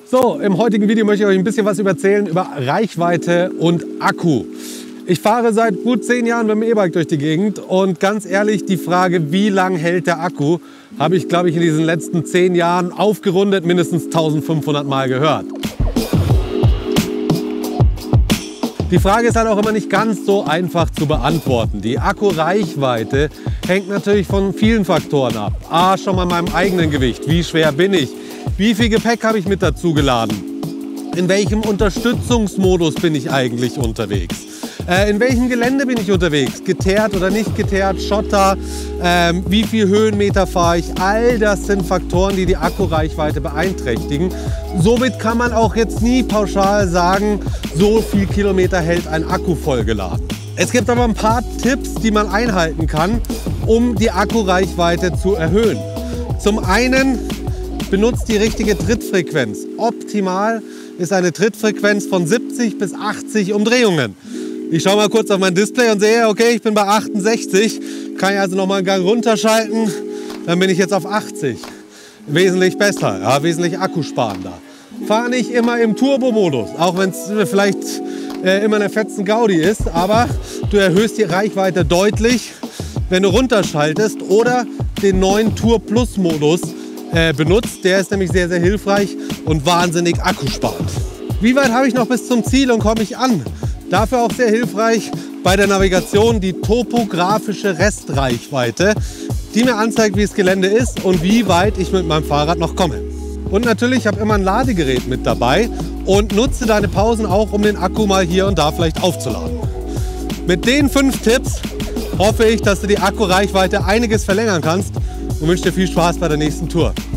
So, im heutigen Video möchte ich euch ein bisschen was erzählen über Reichweite und Akku. Ich fahre seit gut 10 Jahren mit dem E-Bike durch die Gegend und ganz ehrlich, die Frage, wie lang hält der Akku, habe ich, glaube ich, in diesen letzten 10 Jahren aufgerundet mindestens 1500 Mal gehört. Die Frage ist halt auch immer nicht ganz so einfach zu beantworten. Die Akkureichweite hängt natürlich von vielen Faktoren ab. A, schon mal meinem eigenen Gewicht. Wie schwer bin ich? Wie viel Gepäck habe ich mit dazu geladen? In welchem Unterstützungsmodus bin ich eigentlich unterwegs? In welchem Gelände bin ich unterwegs? Geteert oder nicht geteert? Schotter? Wie viel Höhenmeter fahre ich? All das sind Faktoren, die die Akkureichweite beeinträchtigen. Somit kann man auch jetzt nie pauschal sagen, so viel Kilometer hält ein Akku vollgeladen. Es gibt aber ein paar Tipps, die man einhalten kann, um die Akkureichweite zu erhöhen. Zum einen benutzt die richtige Trittfrequenz. Optimal ist eine Trittfrequenz von 70 bis 80 Umdrehungen. Ich schaue mal kurz auf mein Display und sehe, okay, ich bin bei 68. Kann ich also noch mal einen Gang runterschalten, dann bin ich jetzt auf 80. Wesentlich besser, ja, wesentlich akkusparender. Fahre nicht immer im Turbo-Modus, auch wenn es vielleicht immer eine fetzen Gaudi ist, aber du erhöhst die Reichweite deutlich, wenn du runterschaltest oder den neuen Tour Plus Modus benutzt. Der ist nämlich sehr, sehr hilfreich und wahnsinnig akkusparend. Wie weit habe ich noch bis zum Ziel und komme ich an? Dafür auch sehr hilfreich bei der Navigation die topografische Restreichweite, die mir anzeigt, wie das Gelände ist und wie weit ich mit meinem Fahrrad noch komme. Und natürlich, ich habe immer ein Ladegerät mit dabei und nutze deine Pausen auch, um den Akku mal hier und da vielleicht aufzuladen. Mit den 5 Tipps hoffe ich, dass du die Akkureichweite einiges verlängern kannst und wünsche dir viel Spaß bei der nächsten Tour.